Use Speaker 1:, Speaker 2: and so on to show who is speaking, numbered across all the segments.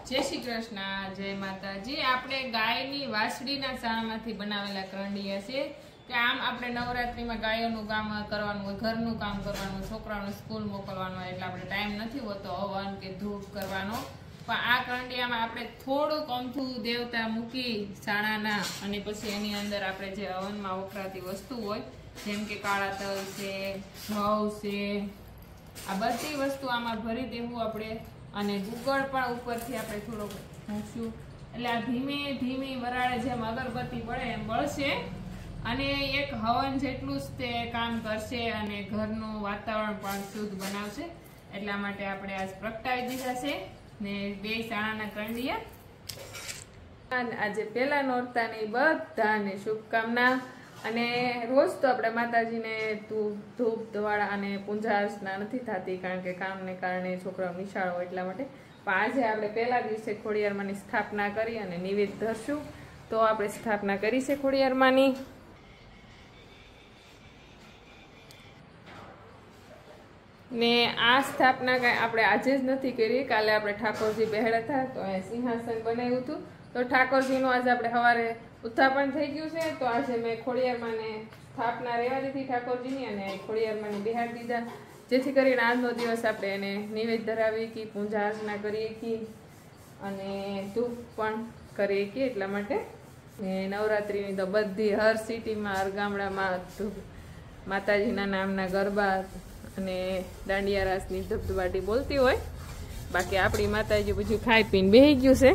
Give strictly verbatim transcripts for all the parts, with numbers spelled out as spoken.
Speaker 1: जय श्री कृष्ण जय माताजी। आपणे गायनी वासळीना साणामांथी बनावेला करंडिया छे के आम आपणे नवरात्रीमां गायोनुं काम करवानुं होय, घरनुं काम करवानुं, छोकराओने स्कूल मोकलवानुं होय, એટલે આપણે ટાઈમ નથી હોતો હવન કે ધૂપ કરવાનો। પણ આ કરંડિયામાં આપણે થોડુંક અમથું દેવતા મૂકી સાણાના અને પછી એની અંદર આપણે જે હવનમાં વપરાતી વસ્તુ હોય જેમ કે કાળા તલ છે, ઘઉં છે, આ બધી વસ્તુ આમાં ભરી દેવું આપણે અને ગુગળ પણ ઉપરથી આપણે થોડોક મૂકશું એટલે આ ધીમે ધીમે વરાળે જેમ અગરબત્તી પડે એમ બળશે અને એક હવન જેટલું જ તે કામ કરશે અને ઘરનું વાતાવરણ પણ શુદ્ધ બનાવશે। એટલા માટે આપણે આજ પ્રગટાવી દીધા છે ને બે સાણાના કરંડિયા। આજે પહેલા નોરતાની બધાને શુભકામના અને રોજ તો આપણે માતાજીને ધૂપ ધવાડા અને પૂજા અર્ચના નથી થતી કારણ કે કામને કારણે છોકરાઓ નિશાળ હોય એટલા માટે। પણ આજે આપણે પહેલા દિવસે ખોડિયારમાંની સ્થાપના કરી અને નિવેદ ધરશું। તો આપણે સ્થાપના કરી છે ખોડિયારમાંની। ने आ स्थापना कई आपणे आजे ज नथी करी, काले आपणे ठाकोरजी बेहड़ा था तो अहीं सिंहासन बनाव्युं हतुं तो ठाकोरजीनुं आज आपणे सवारे उत्थापन थई गयुं छे। तो आज मैं खोडियारमांने स्थापना रहेवा दीधी ठाकोरजीनी अने खोडियारमांने बेहाड़ी दीधा जेथी करीने आजनो दिवस आपणे एने निवेद धरावी की पूजा अर्चना करीए की अने धूप पण करीए की એટલા માટે नवरात्रिनी तो बधी हर सिटीमां हर गामडामां माताजीना नामना गरबा અને દાંડિયા રાસની ધબધબાટી બોલતી હોય। બાકી આપણી માતાજી બધું ખાઈ પીને બેહી ગયું છે।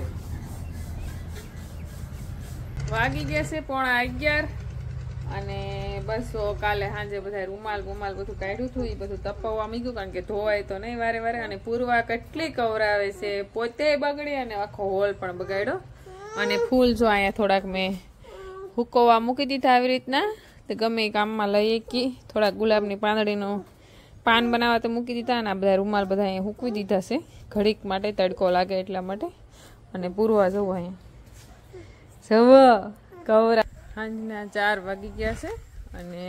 Speaker 1: વાગી ગયા છે પોણા અગિયાર અને બસ કાલે સાંજે બધા રૂમાલ બુમાલ બધું કાઢ્યું હતું એ બધું તપાવવા મીગ્યું કારણ કે ધોવાય તો નહીં વારે વારે। અને પૂર્વા કેટલી કવરાવે છે, પોતે બગડી અને આખો હોલ પણ બગાડ્યો। અને ફૂલ જો અહીંયા થોડાક મેં હુકવવા મૂકી દીધા આવી રીતના તો ગમે કામમાં લઈએ કે થોડાક ગુલાબની પાંદડીનો पान बनावा तो मूकी दीधा ने आ बधा रूमाल बधा अहीं हूकवी दीधा छे घड़ीक माटे तड़को लागे एटला माटे। अने पूरवा जवो अहीं जवो कवरा सांजना चार वागी गया छे अने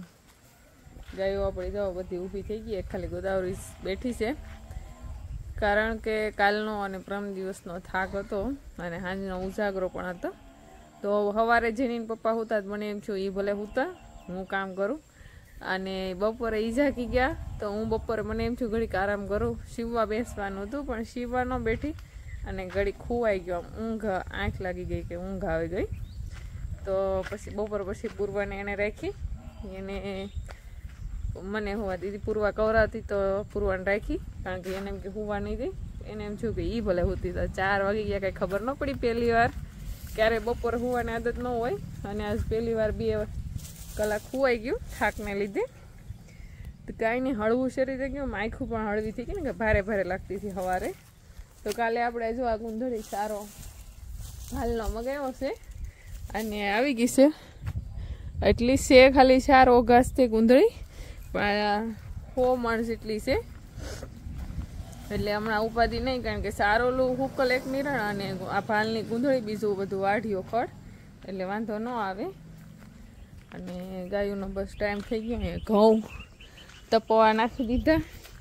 Speaker 1: गायो आपणी जवो बधी ऊभी थई गई। खाली गोदावरी बेठी छे कारण के कालनो अने प्रम दिवसनो थाक हतो अने सांजनो उजागरो पण हतो। तो सवारे जेनी पप्पा हुता मने एम छे ई भले हुता हूँ काम करूँ અને બપોરે ઈ જાગી ગયા તો હું બપોરે મને એમ થયું ઘડીક આરામ કરું, શિવવા બેસવાનું હતું પણ શિવવા ન બેઠી અને ઘડીક ખોવાઈ ગયો, ઊંઘ આંખ લાગી ગઈ કે ઊંઘ આવી ગઈ। તો પછી બપોર પછી પૂર્વાને એને રાખી એને મને હોવા દીધી। પૂર્વા કવરાતી તો પૂર્વાને રાખી કારણ કે એને એમ કે હોવા નહીં દઈ, એને એમ થયું કે એ ભલે હોતી। તો ચાર વાગી ગયા કંઈ ખબર ન પડી પહેલી વાર, ક્યારે બપોરે હોવાની આદત ન હોય અને આજ પહેલી વાર બે कलाक खुवाई गयु थाक ने लीधे। तो कई नहीं हळवू शरीर थी गयु, मायखू पण हळवी थी गई ने भारे भारे लगती थी सवारे। तो काले आपणे जो आ गुंदड़ी सारो हालनो मगाव्यो छे अने आवी गई छे एटली छे खाली चार ओगास थी गुंदड़ी पण सौ मण जेटली छे એટલે હમણાં ઉપાધિ નહીં કારણ કે સારોલું હુકલ એક નિરણ અને આ ભાલની ગુંદળી બીજું બધું વાઢ્યો ખડ એટલે વાંધો ન આવે। અને ગાયોનો બસ ટાઈમ થઈ ગયો ને ઘઉં તપવા નાખી દીધા।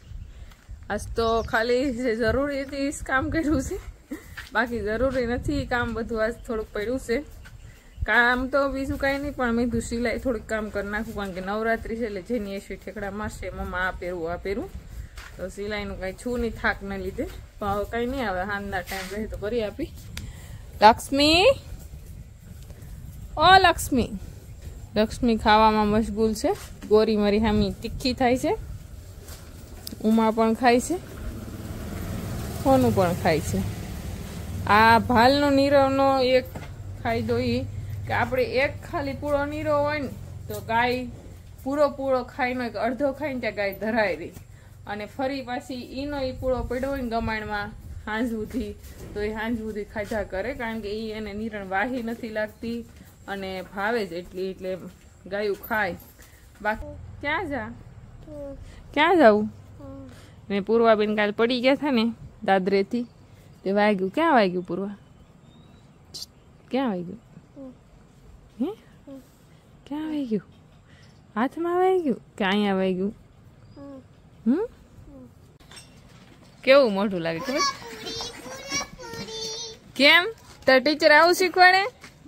Speaker 1: આજ તો ખાલી જે જરૂરી હતી એ કામ કર્યું છે, બાકી જરૂરી નથી કામ બધું આજ થોડુંક પડ્યું છે। કામ તો બીજું કાંઈ નહીં પણ મેં સિલાઈ થોડીક કામ કરી નાખું કારણ કે નવરાત્રી છે એટલે જેની એસી ઠેકડા મારશે મમ્મા આ પહેરવું આ પહેરવું તો સિલાઈનું કાંઈ છું નહીં થાક ન લીધે પણ હવે કાંઈ નહીં આવે હાંજના ટાઈમ રહે તો કરી આપી। લક્ષ્મી ઓ લક્ષ્મી लक्ष्मी खावा में मशगूल है, गोरी मारी हामी तीखी थाय छे, उमा पण खाय छे, सोनू पण खाय छे। आ भालनो नीरवनो एक फायदो ई के आपणे एक खाली पूरो नीरो होय ने तो गाय पूरो पूरो खाईने अर्धो खाईने त्या गाय धराय रही अने फरी पाછી ईनो ई पूरो पड्यो होय ने गमाणमां हांज सुधी तो ए हांज सुधी खाधा करे कारण के ई एने नीरण वाही नथी लागती અને ભાવે જ એટલી એટલે ગાયું ખાય। બાકી ક્યાં જા ક્યાં જાવું ને પૂર્વાબેન કાલ પડી ગયા था ને દાદરેથી તે વાગ્યું ક્યાં વાગ્યું પૂર્વા ક્યાં વાગ્યું હે ક્યાં વાગ્યું હાથમાં વાગ્યું કે અહીંયા વાગ્યું હમ કેવું મોઢું લાગે ખબર કેમ તાર ટીચર આવું શીખવાડે?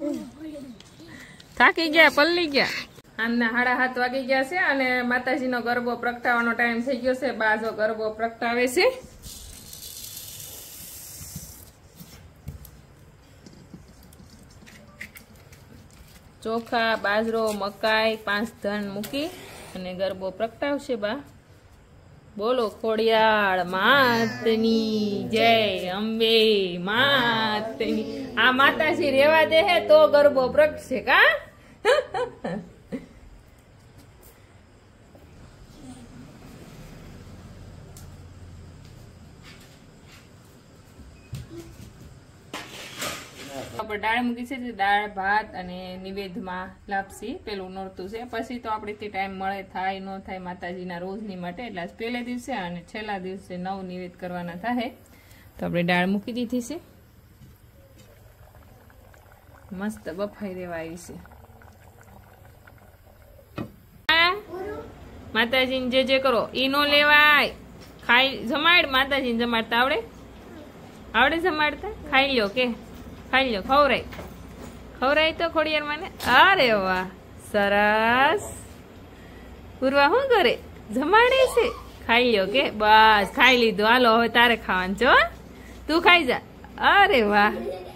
Speaker 1: થાકી ગયા, પલ્લી ગયા. આમના સાડા સાત વાગી ગયા છે અને માતાજીનો ગરબો પ્રગટાવવાનો ટાઈમ થઈ ગયો છે. બાજો ગરબો પ્રગટાવે છે. ચોખા, બાજરો, મકાઈ, પાંચ ધન મૂકી અને ગરબો પ્રગટાવશે બા. બોલો ખોડિયાળ માતની જય, અંબે માતની. આ માતાજી રેવા દે હે તો ગરબો પ્રગટશે કા. આપણે દાળ મૂકી છે, દાળ ભાત અને નિવેદમાં લાપસી પેલું નોરતું છે. પછી તો આપણે ટાઈમ મળે થાય ન થાય માતાજીના રોજની માટે, એટલે પહેલે દિવસે અને છેલ્લા દિવસે નવ નિવેદ કરવાના થાય. તો આપણે દાળ મૂકી દીધી છે, મસ્ત બફાઈ રેવા આવી છે. માતાજીને જે જે કરો ઈ નો લેવાય, ખાઈ જમાડ. માતાજીને જમાડતા આવડે? આવડે જમાડતા? ખાઈ લ્યો કે ખાઈ લ્યો, ખવરાય ખવરાય તો ખોડિયાર માને. અરે વાહ, સરસ. પૂર્વા શું કરે? જમાડે છે. ખાઈ લ્યો કે બસ ખાઈ લીધું. હાલો હવે તારે ખાવાનું છો, તું ખાઈ જા. અરે વાહ.